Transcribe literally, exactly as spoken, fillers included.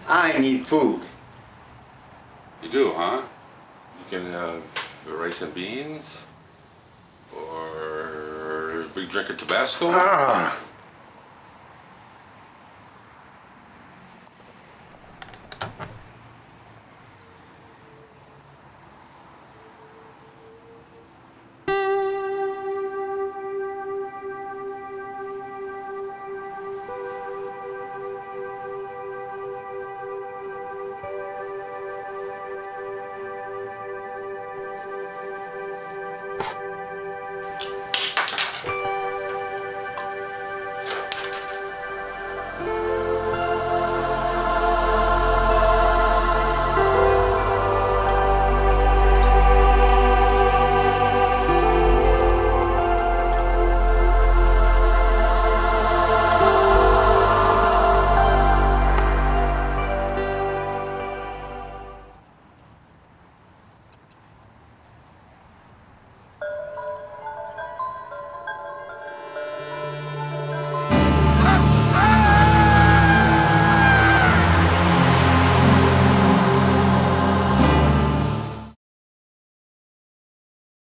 I need food. You do, huh? You can have rice and beans, or a big drink of Tabasco. Ah.